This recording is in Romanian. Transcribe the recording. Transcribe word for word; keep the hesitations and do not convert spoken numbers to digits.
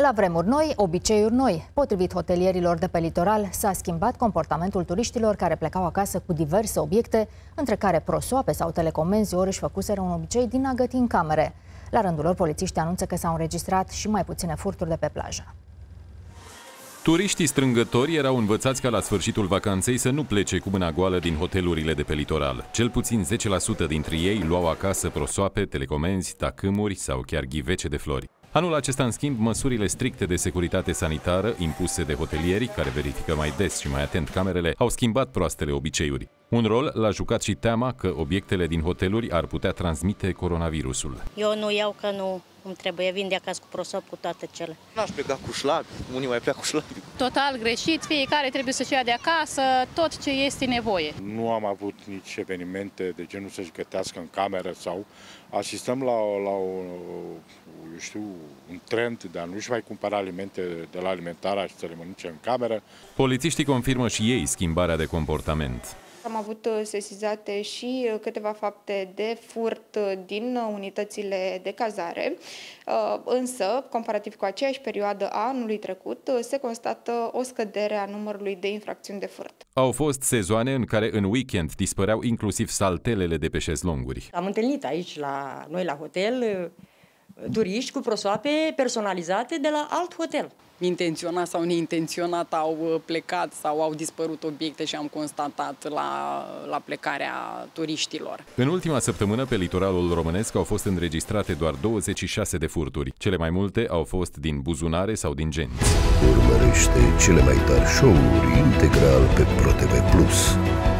La vremuri noi, obiceiuri noi. Potrivit hotelierilor de pe litoral, s-a schimbat comportamentul turiștilor care plecau acasă cu diverse obiecte, între care prosoape sau telecomenzi, ori își făcuseră un obicei din a găti în camere. La rândul lor, polițiștii anunță că s-au înregistrat și mai puține furturi de pe plajă. Turiștii strângători erau învățați ca la sfârșitul vacanței să nu plece cu mâna goală din hotelurile de pe litoral. Cel puțin zece la sută dintre ei luau acasă prosoape, telecomenzi, tacâmuri sau chiar ghivece de flori. Anul acesta, în schimb, măsurile stricte de securitate sanitară impuse de hotelieri, care verifică mai des și mai atent camerele, au schimbat proastele obiceiuri. Un rol l-a jucat și teama că obiectele din hoteluri ar putea transmite coronavirusul. Eu nu iau, că nu îmi trebuie, vin de acasă cu prosop, cu toate cele. N-aș pleca cu șlapi, unii mai pleacă cu șlapi. Total greșit, fiecare trebuie să-și ia de acasă tot ce este nevoie. Nu am avut nici evenimente de genul să-și gătească în cameră sau asistăm la, la o, eu știu, un trend de a nu-și mai cumpăra alimente de la alimentarea și să le mănânce în cameră. Polițiștii confirmă și ei schimbarea de comportament. Am avut sesizate și câteva fapte de furt din unitățile de cazare, însă, comparativ cu aceeași perioadă a anului trecut, se constată o scădere a numărului de infracțiuni de furt. Au fost sezoane în care în weekend dispăreau inclusiv saltelele de pe șezlonguri. Am întâlnit aici la noi la hotel turiști cu prosoape personalizate de la alt hotel. Intenționat sau neintenționat au plecat sau au dispărut obiecte și am constatat la, la plecarea turiștilor. În ultima săptămână, pe litoralul românesc au fost înregistrate doar douăzeci și șase de furturi. Cele mai multe au fost din buzunare sau din genți. Urmărește cele mai tari show-uri integral pe ProTV Plus.